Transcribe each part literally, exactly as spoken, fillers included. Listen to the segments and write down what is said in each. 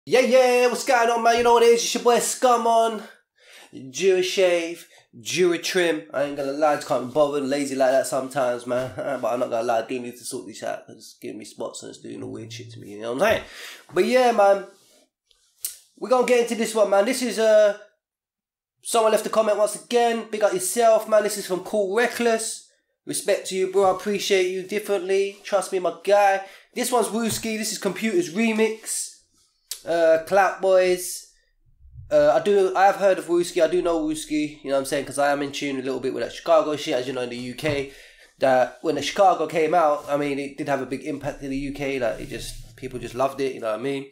Yeah, yeah, what's going on, man? You know what it is? It's your boy Scum on. Jura shave, Jura trim. I ain't gonna lie, I just can't be bothered, lazy like that sometimes, man. But I'm not gonna lie, I do need to sort this out because it's giving me spots and it's doing all weird shit to me, you know what I'm saying? But yeah, man, we're gonna get into this one, man. This is, uh, someone left a comment once again. Big up yourself, man. This is from Cool Reckless. Respect to you, bro. I appreciate you differently. Trust me, my guy. This one's Wooski. This is Computers Remix. Uh, Clout Boys. Uh, I do. I have heard of Wooski. I do know Wooski. You know what I'm saying? Because I am in tune a little bit with that Chicago shit. As you know, in the U K, that when the Chicago came out, I mean, it did have a big impact in the U K. Like it just, people just loved it. You know what I mean?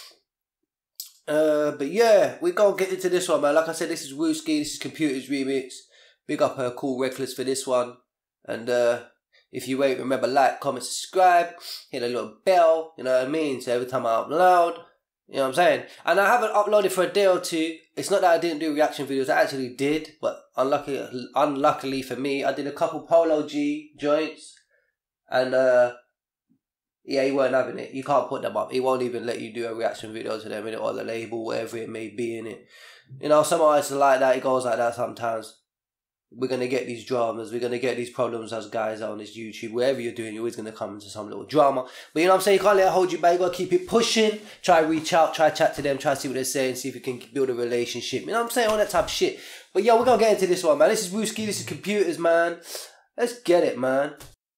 Uh, but yeah, we gonna get into this one, man. Like I said, this is Wooski. This is Computers Remix. Big up her Cool Reckless for this one. And uh, if you ain't, remember, like, comment, subscribe, hit a little bell. You know what I mean? So every time I upload. You know what I'm saying? And I haven't uploaded for a day or two. It's not that I didn't do reaction videos. I actually did. But unlucky, unluckily for me, I did a couple Polo G joints. And uh, yeah, he weren't having it. You can't put them up. He won't even let you do a reaction video to them in it, or the label, whatever it may be in it. You know, some artists are like that. It goes like that sometimes. We're going to get these dramas. We're going to get these problems as guys on this YouTube. Wherever you're doing, you're always going to come into some little drama. But you know what I'm saying? You can't let it hold you back. You got to keep it pushing. Try reach out. Try chat to them. Try see what they're saying. See if you can build a relationship. You know what I'm saying? All that type of shit. But yo, we're going to get into this one, man. This is Wooski. This is Computers, man. Let's get it, man.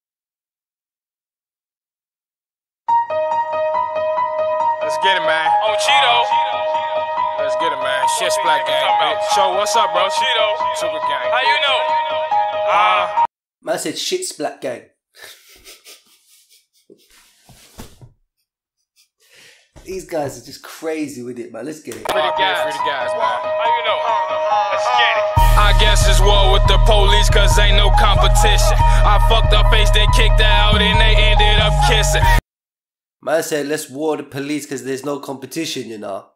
Let's get it, man. Oh, Cheeto. Let's get it, man. Shit's Black Gang. Show, what's up, bro? Cheeto. Super Gang. How you know? Ah. Uh, man said shit's Black Gang. These guys are just crazy with it, man. Let's get it. Free the guys, free the guys, man. How you know? Let's get it. I guess it's war with the police, cause ain't no competition. I fucked up face, they kicked out, and they ended up kissing. Man said, let's war the police, cause there's no competition, you know.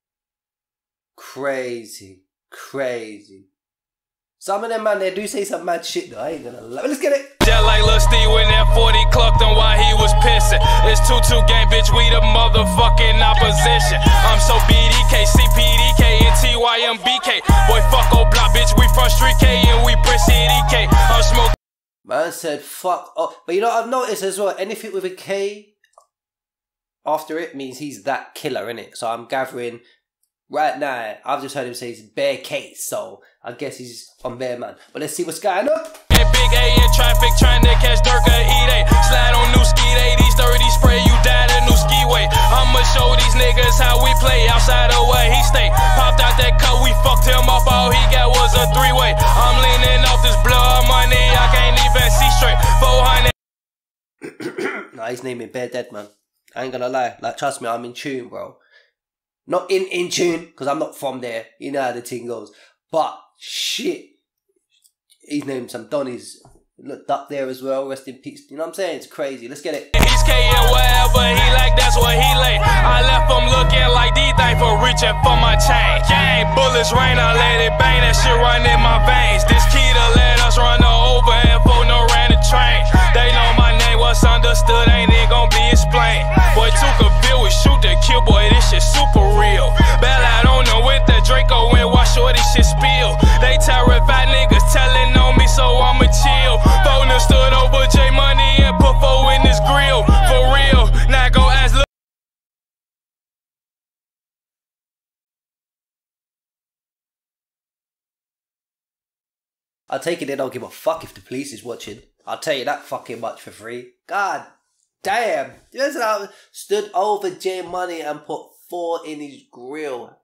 Crazy, crazy. Some of them, man, they do say some mad shit though. I ain't gonna lie. Let's get it. Just like Lil Steve when that forty clucked him while he was pissing. It's two two gang, bitch, we the motherfucking opposition. I'm so B D K, C P D K, and T Y M B K. Boy, fuck old block, bitch, we from Street K and we Brick City K. I'm smoking. Man said, fuck oh. But you know what I've noticed as well? Anything with a K after it means he's that killer, innit? So I'm gathering. Right now, I've just heard him say it's Bear Case, so I guess he's on Bear Man. But let's see what's going on. Big A in traffic trying to catch Durka E-Day. Slide on new ski day, these thirty spray, you died a new ski way. I'ma show these niggas how we play outside of where he stay. Popped out that cut, we fucked him off, all he got was a three-way. I'm leaning off this blood money, I can't even see straight. four hundred. Nah, his name is Bear Dead, man. I ain't gonna lie. Like, trust me, I'm in tune, bro. Not in, in tune, because I'm not from there. You know how the thing goes. But, shit. He's named some Donnies. Looked up there as well. Rest in peace. You know what I'm saying? It's crazy. Let's get it. He's K and wherever he like, that's where he lay. I left him looking like D-Thing for reaching for my chain. Gang, bullets rain, I let it bang. That shit run in my veins. This key to let us run over and for no ran the train. They know my name, what's understood ain't it gonna be explained. Boy, took a bill, we shoot the kill, boy, this shit super real. Bell out on them with the Draco and watch shorty shit spill. They terrified niggas telling on me, so I'ma chill. Phone stood over J Money and put four in his grill. For real, now go ask look. I'll take it they don't give a fuck if the police is watching. I'll tell you that fucking much for free. God damn. Listen, I stood over J Money and put four in his grill.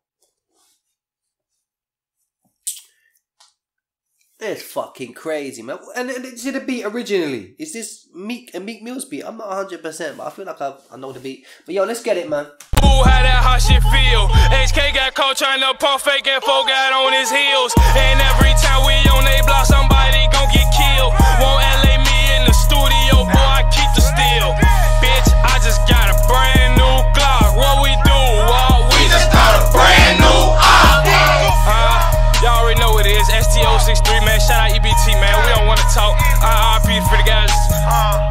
It's fucking crazy, man. And it's the beat originally. Is this Meek and Meek Mill's beat? I'm not one hundred percent, but I feel like I, I know the beat. But yo, let's get it, man. Ooh, how that hot shit feel? H K got caught trying to pump fake and folk got on his heels. And every time we on they block, somebody gon' get killed. Won't L A me in the studio, boy, I keep the steel. Bitch, I just got a brand new Glock. What we do? What we, we just got a brand new op. Uh, y'all already know what it is. S T O sixty-three, man. Shout out E B T, man. We don't wanna talk. I R P for the guys.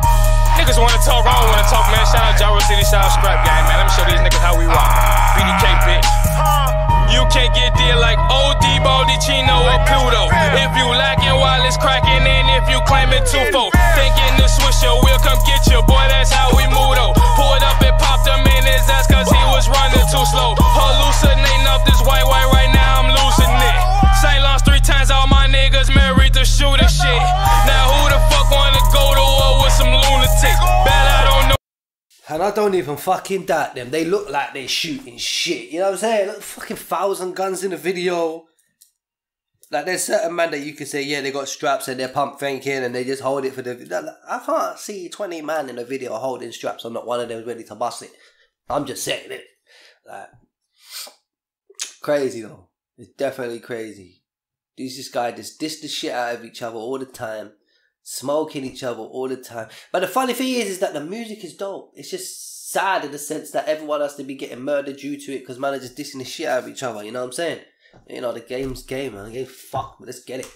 Niggas wanna talk, I don't wanna talk, man. Shout out Jaro City, shout out Scrap Gang, man. Let me show these niggas how we rock. B D K a two four. Thinking the swisher will come get you, boy, that's how we move though. Pulled up and popped him in his ass cause he was running too slow. Hallucinating off this white white right now, I'm losing it. Saint Lost three times, all my niggas married to shooting shit. Now who the fuck wanna go to war with some lunatics? Bet I don't know. And I don't even fucking doubt them. They look like they're shooting shit. You know what I'm saying? Look, fucking thousand guns in the video. Like, there's certain man that you can say, yeah, they got straps and they're pump faking and they just hold it for the... I can't see twenty man in a video holding straps and not one of them ready to bust it. I'm just saying it. Like, crazy though. It's definitely crazy. These this guy just diss the shit out of each other all the time. Smoking each other all the time. But the funny thing is, is that the music is dope. It's just sad in the sense that everyone has to be getting murdered due to it because man are just dissing the shit out of each other. You know what I'm saying? You know, the game's game, man. The game fuck, but let's get it.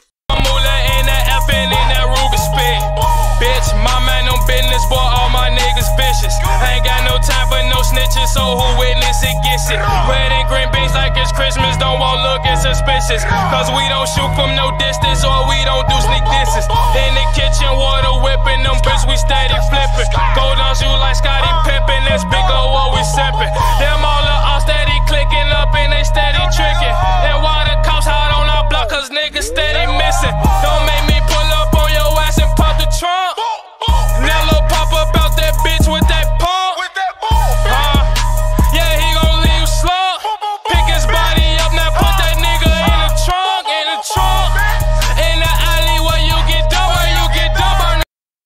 Bitch, my man on business, boy, all my niggas vicious. I ain't got no time for no snitches, so who witness it gets it. Red and green beans like it's Christmas, don't want looking suspicious. Cause we don't shoot from no distance, or we don't do sneak disses. In the kitchen, water whipping, them bitch, we steady flipping. Go down you like Scotty Pippen, that's big O always sipping. Them all the all steady clicking up and they steady tricking. And why the cops hot on our block, cause niggas steady missing. Don't make me pull up on your ass and pop the trunk. Nello pop up out that bitch with that pump. Uh, yeah, he gon' leave you slump. Pick his body up, now put that nigga in the trunk, in the trunk. In the alley where you get done, where you get done.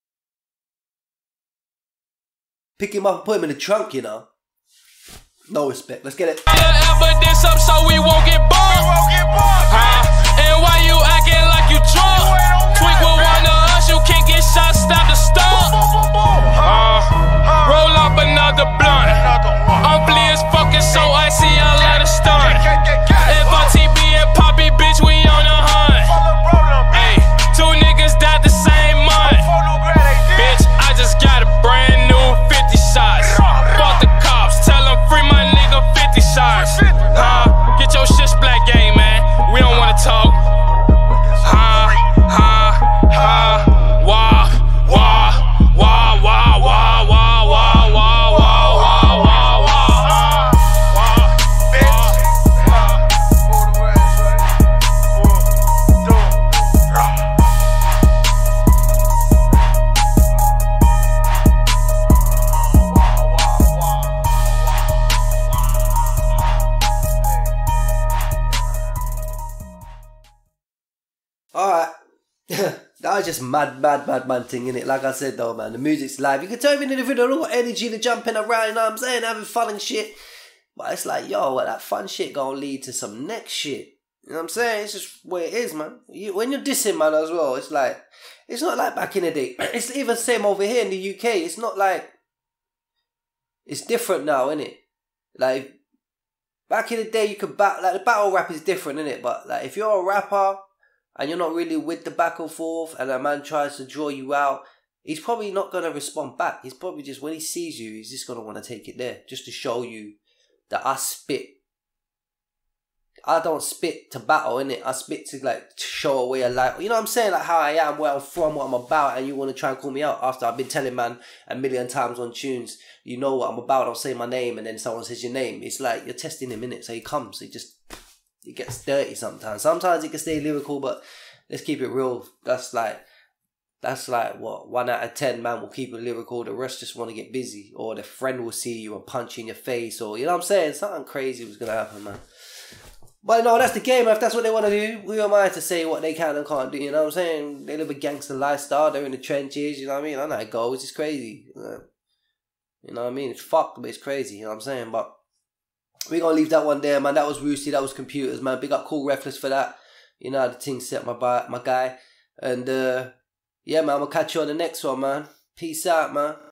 Pick him up and put him in the trunk, you know. No respect. Let's get it. Evidence up so we won't get bumped. Uh, and why you acting like you drunk? Tweak with one of us, you can't get shot, stop the stump. Uh, roll up another blunt. I'm bleed as fucking so icy, I let it stun. If I T B and Poppy, bitch, we on the hunt. Hey, two niggas died the same month. Bitch, I just got a brand new fifty shots. Fuck the cops, tell them free my nigga fifty shots. Huh? Get your shit black game, man. We don't wanna talk. Huh? Huh? Huh? Wah, wah, wah, wah, wah, wah, wah, wah, wah, wah, wah, wah, bitch. Alright. That was just mad, mad, mad, mad thing, innit? Like I said though, man, the music's live. You can tell even in the video, all energy, the jumping around, you know what I'm saying? Having fun and shit. But it's like, yo, well, that fun shit gonna lead to some next shit. You know what I'm saying? It's just where it is, man. You, when you're dissing, man, as well, it's like, it's not like back in the day. It's even the same over here in the U K. It's not like, it's different now, innit? Like, back in the day, you could bat, like, the battle rap is different, innit? But, like, if you're a rapper, and you're not really with the back and forth, and a man tries to draw you out, he's probably not going to respond back. He's probably just, when he sees you, he's just going to want to take it there, just to show you that I spit. I don't spit to battle, innit? I spit to, like, show away a light. You know what I'm saying? Like, how I am, where I'm from, what I'm about, and you want to try and call me out after I've been telling man a million times on tunes, you know what I'm about, I'll say my name, and then someone says your name. It's like, you're testing him, innit? So he comes, he just... it gets dirty sometimes. Sometimes it can stay lyrical, but let's keep it real. That's like, that's like what, one out of ten man will keep it lyrical. The rest just want to get busy, or the friend will see you and punch you in your face, or you know what I'm saying? Something crazy was gonna happen, man. But no, that's the game. If that's what they want to do, who am I to say what they can and can't do? You know what I'm saying? They live a gangster lifestyle. They're in the trenches. You know what I mean? I know how it goes. It's crazy. You know what I mean? It's fucked, but it's crazy. You know what I'm saying? But we're going to leave that one there, man. That was Roosty. That was Computers, man. Big up Cool Reckless for that. You know how the thing set, my, my guy. And, uh, yeah, man, I'm going to catch you on the next one, man. Peace out, man.